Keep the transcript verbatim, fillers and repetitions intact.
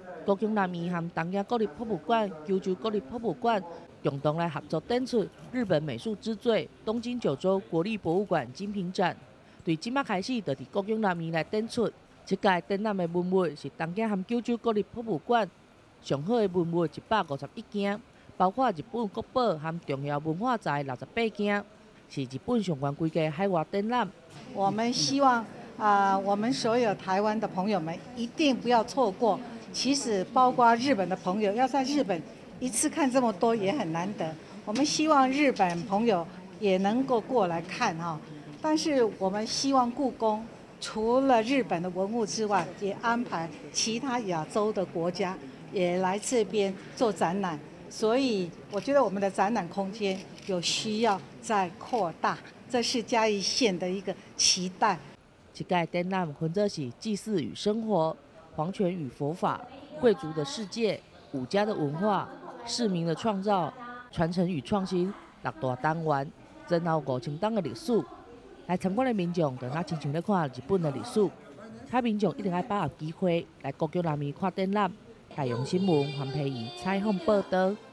高雄南面和东京国立博物馆、九州国立博物馆共同来合作展出日本美术之最东京九州国立博物馆精品展。对即马开始，就伫高雄南面来展出。这届展览的文物是东京和九州国立博物馆上好的文物一百五十一件，包括日本国宝和重要文化财六十八件，是日本上悬规格海外展览。 我们希望啊、呃，我们所有台湾的朋友们一定不要错过。其实包括日本的朋友，要在日本一次看这么多也很难得。我们希望日本朋友也能够过来看哈。但是我们希望故宫除了日本的文物之外，也安排其他亚洲的国家也来这边做展览。所以我觉得我们的展览空间有需要再扩大，这是嘉义县的一个期待。 这届展览分作是祭祀与生活、皇权与佛法、贵族的世界、武家的文化、市民的创造、传承与创新六大单元，前后五千档的历史。来参观的民众就那亲像咧看日本的历史。台民众一定要把握机会来高雄南面看展览。台阳新闻黄培仪采访报道。